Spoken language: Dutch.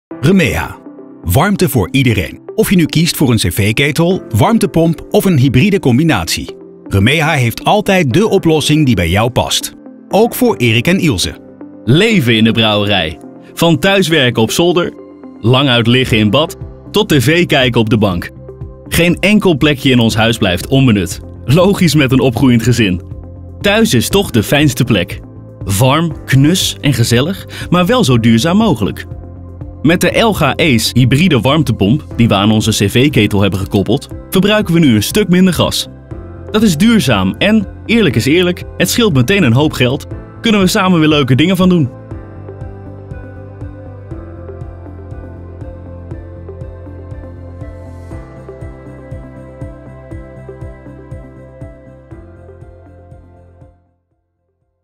Remea. Warmte voor iedereen. Of je nu kiest voor een cv-ketel, warmtepomp of een hybride combinatie. Remea heeft altijd de oplossing die bij jou past. Ook voor Erik en Ilse. Leven in de brouwerij. Van thuiswerken op zolder, lang uit liggen in bad, tot tv kijken op de bank. Geen enkel plekje in ons huis blijft onbenut. Logisch met een opgroeiend gezin. Thuis is toch de fijnste plek. Warm, knus en gezellig, maar wel zo duurzaam mogelijk. Met de LG Ace hybride warmtepomp, die we aan onze cv-ketel hebben gekoppeld, verbruiken we nu een stuk minder gas. Dat is duurzaam en, eerlijk is eerlijk, het scheelt meteen een hoop geld. Kunnen we samen weer leuke dingen van doen.